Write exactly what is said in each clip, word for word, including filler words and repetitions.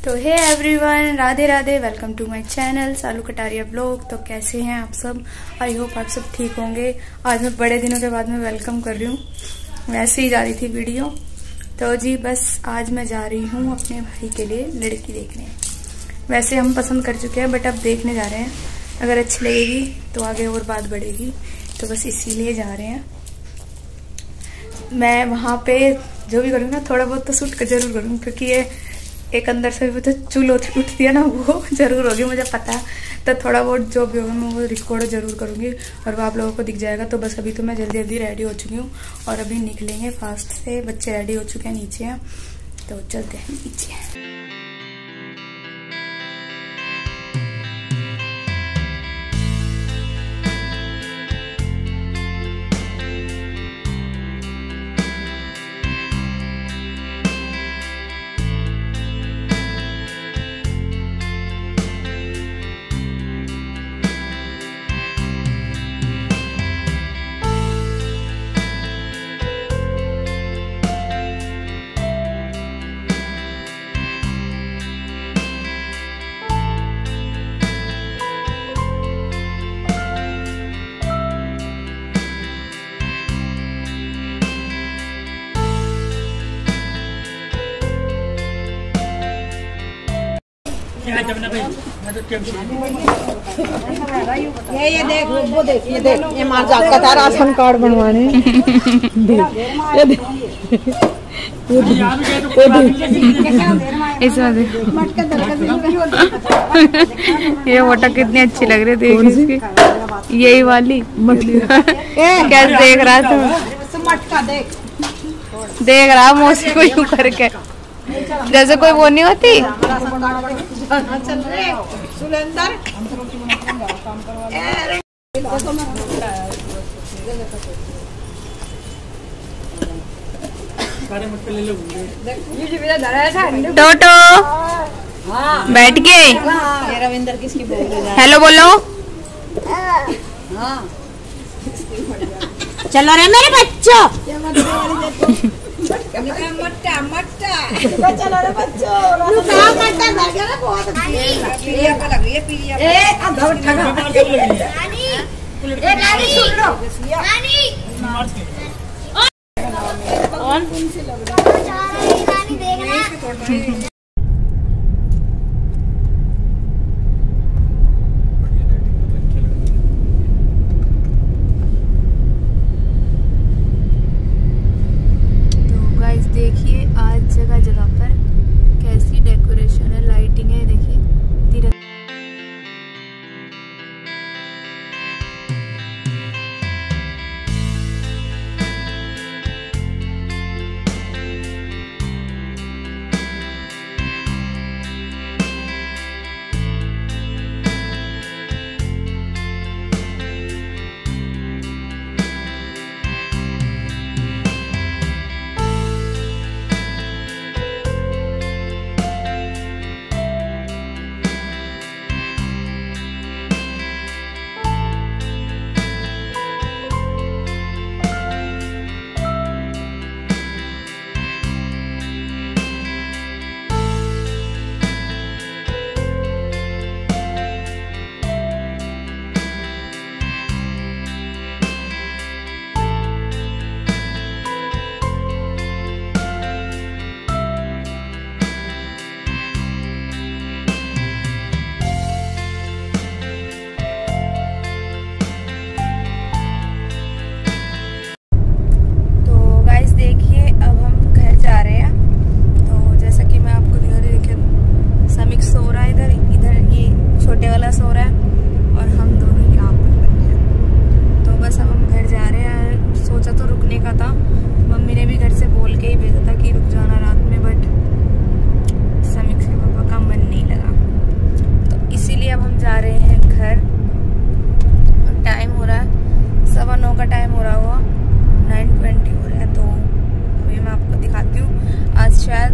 तो hey everyone, Radhe Radhe, welcome to my channel Salu Kataria blog. तो कैसे हैं आप सब? आई होप आप सब ठीक होंगे। आज मैं बड़े दिनों के बाद में वेलकम कर रही हूँ, वैसे ही जा रही थी वीडियो। तो जी बस आज मैं जा रही हूँ अपने भाई के लिए लड़की देखने। वैसे हम पसंद कर चुके हैं बट अब देखने जा रहे हैं, अगर अच्छी लगेगी तो आगे और बात बढ़ेगी, तो बस इसीलिए जा रहे हैं। मैं वहाँ पे जो भी करूँगी ना थोड़ा बहुत तो शूट जरूर करूँगी, क्योंकि ये एक अंदर से भी तो चूल उठती है ना, वो जरूर होगी, मुझे पता है। तो थोड़ा बहुत जो भी होगा मैं वो रिकॉर्ड जरूर करूँगी और वो आप लोगों को दिख जाएगा। तो बस अभी तो मैं जल्दी जल्दी रेडी हो चुकी हूँ और अभी निकलेंगे फास्ट से। बच्चे रेडी हो चुके हैं, नीचे हैं, तो चलते हैं नीचे। ये ये देख वो देख ये देख ये मार जाता था राशन कार्ड बनवाने। ये देख ये फोटो कितनी अच्छी लग रही थी इसकी, यही वाली कैसे देख रहा था, देख देख रहा मौसी को यूं करके, जैसे कोई वो नहीं होती। चल रहे सुलेंदर टोटो बैठ के रविंदर किसकी बोल रहे हैं? हेलो बोलो। हाँ चलो रे मेरे बच्चों, मट्टा मट्टा चलो रे बच्चों, मट्टा लग गया ना बहुत पीलिया का लग रही है पीलिया। ए अब धड़ खड़ा नानी, ए नानी सुन लो नानी कौन कौन सी लग रही है नानी, देखना। देखिए आज जगह जगह पर कैसी डेकोरेशन है, लाइटिंग है, देखिए तिरंगा।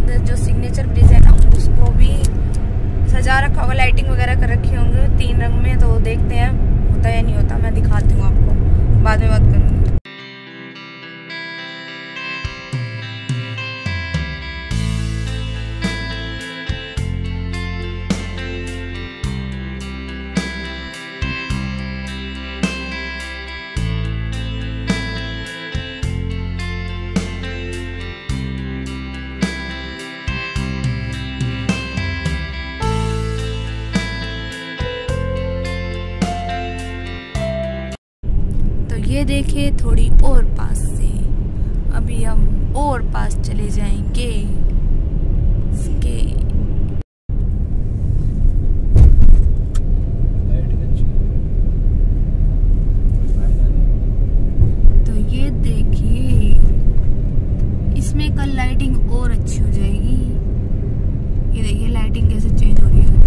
लाइटिंग वगैरह कर रखी होंगे तीन रंग में, देखे थोड़ी और पास से। अभी हम और पास चले जाएंगे इसके। तो ये देखिए, इसमें कल लाइटिंग और अच्छी हो जाएगी। ये देखिए लाइटिंग कैसे चेंज हो रही है।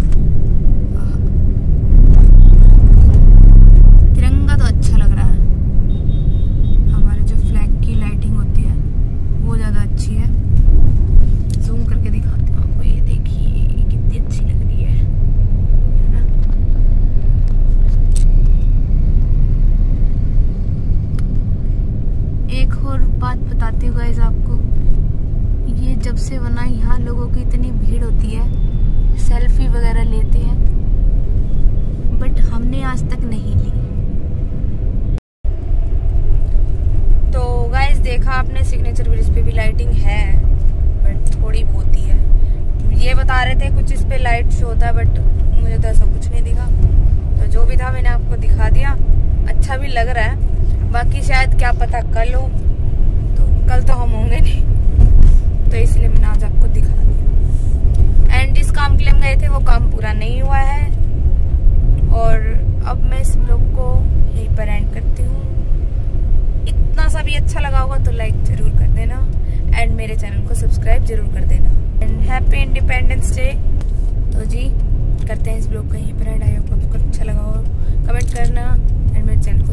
तिरंगा तो अच्छा लग रहा है। हमारे जो फ्लैग की लाइटिंग होती है वो ज्यादा अच्छी है। जूम करके दिखाती हूँ आपको। ये देखिए कितनी अच्छी लग रही है, है ना? एक और बात बताती हूँ गाइस आपको, ये जब से बना यहाँ लोगों की इतनी भीड़ होती है, सेल्फी वगैरह लेते हैं, बट हमने आज तक नहीं ली। तो गाइस देखा आपने, सिग्नेचर ब्रिज पे भी लाइटिंग है बट थोड़ी बहुत ही है। ये बता रहे थे कुछ इस पे लाइट शो होता है, बट मुझे तो ऐसा कुछ नहीं दिखा। तो जो भी था मैंने आपको दिखा दिया। अच्छा भी लग रहा है, बाकी शायद क्या पता कल हो, तो कल तो हम होंगे नहीं, तो इसलिए मैंने आज आपको दिखा दिया। एंड जिस काम के लिए हम गए थे वो काम पूरा नहीं हुआ है। और अब मैं इस ब्लॉग को यहीं पर एंड करती हूँ। इतना सा भी अच्छा लगा होगा तो लाइक जरूर कर देना एंड मेरे चैनल को सब्सक्राइब जरूर कर देना। And happy independence day. तो जी करते हैं इस ब्लॉग का यहीं पर एंड। आई होप आपको अच्छा लगा हो, कमेंट करना एंड मेरे चैनल को